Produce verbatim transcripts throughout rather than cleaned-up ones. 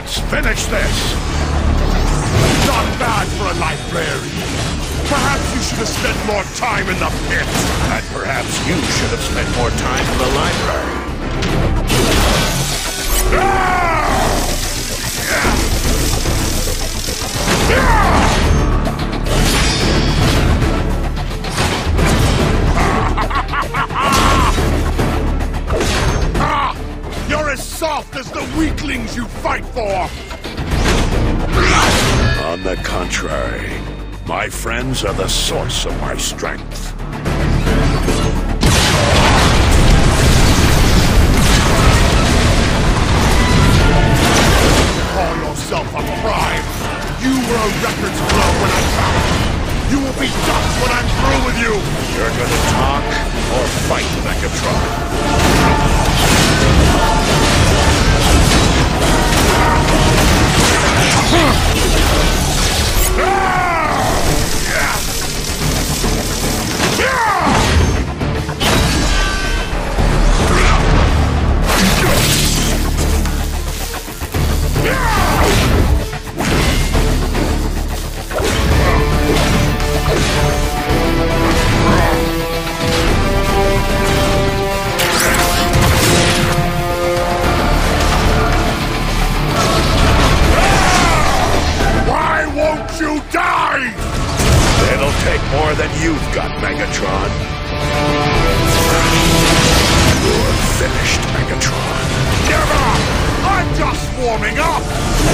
Let's finish this! Not bad for a librarian. Perhaps you should have spent more time in the pit. And perhaps you should have spent more time in the library. You're as soft as the weaklings you fight for! On the contrary, my friends are the source of my strength. Call yourself a prime. You were a records blow when I found you. You will be dust when I'm through with you. You're gonna talk or fight, Megatron. It'll take more than you've got, Megatron. You're finished, Megatron. Never! I'm just warming up!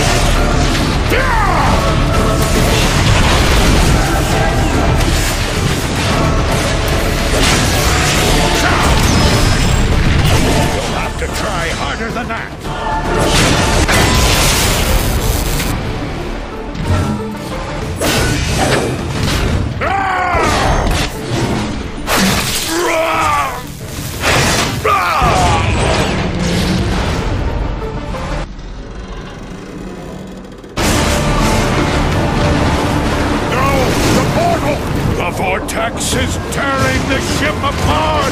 You'll have to try harder than that. The vortex is tearing the ship apart!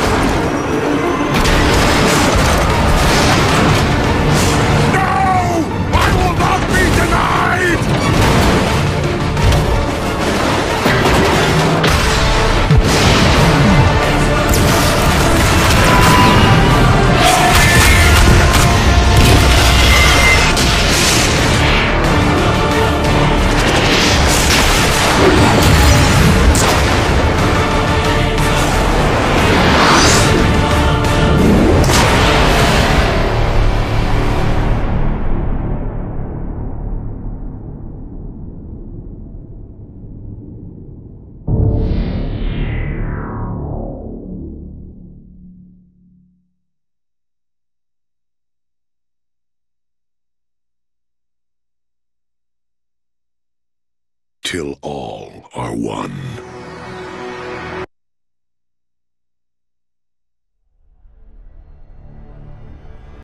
No! I will not be denied! Till all are one.